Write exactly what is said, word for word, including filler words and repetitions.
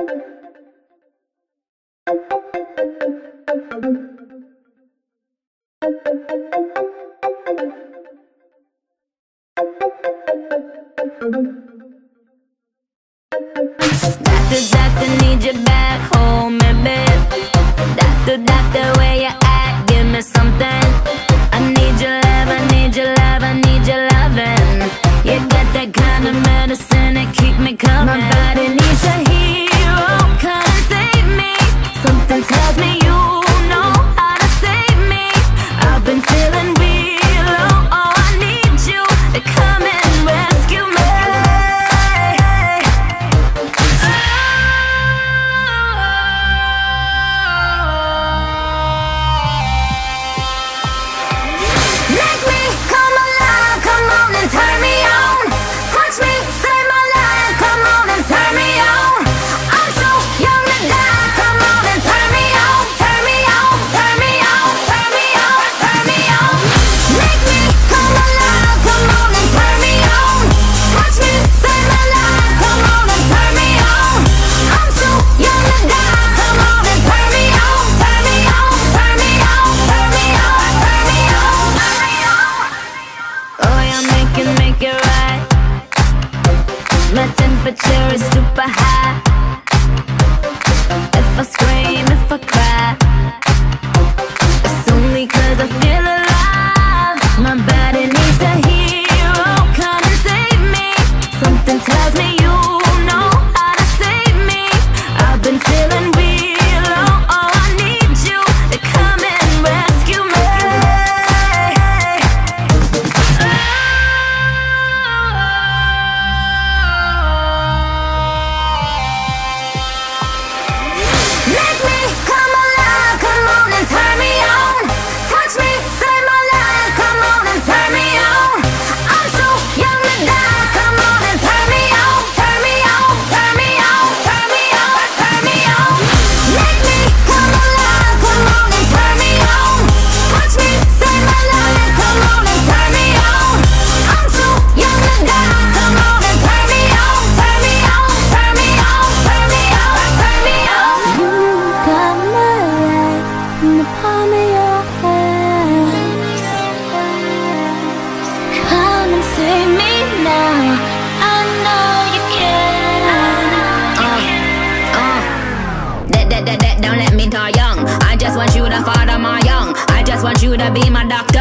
Doctor, doctor, need you back home, baby. Doctor, doctor, where you at? Give me something. I need your love, I need your love, I need your loving. You got that kind of medicine that keep me coming. My body needs a hero, come and save me. Something tells me you know how to save me. I've been feeling real low, oh, I need you to come and rescue me. Make me come alive, come on and turn me on. Touch me, save my life, come on and turn me on. I'm so young to die, come on and turn me on. Turn me on, turn me on, turn me on, turn me on. Make me come alive, come on and turn me on. Touch me, save my life, come on and turn me on. I'm so young to die, come on and turn me on. Turn me on, turn me on, turn me on, turn me on, turn me on. Oh, yeah, make it, make it right. My temperature is super high. If I scream, if I cry, it's only 'cause I feel alive. My body needs a hero, come and save me. Something tells me you know how to save me. I've been feeling real low, oh, I need you to come and rescue me. Make me come alive, come on and turn me on. Touch me, save my life, come on and turn me on. I'm so young to die, come on and turn me on. Turn me on, turn me on, turn me on, turn me on. Make me come alive, come on and turn me on. Touch me, save my life, come on and turn me on. I'm so young to die, come on and turn me on. Turn me on, turn me on, turn me on, turn me on. You got my life in the palm of your hand. Come and save me now. I know you can. Uh, uh. That, that, that, that, don't let me die young. I just want you to father my young. I just want you to be my doctor.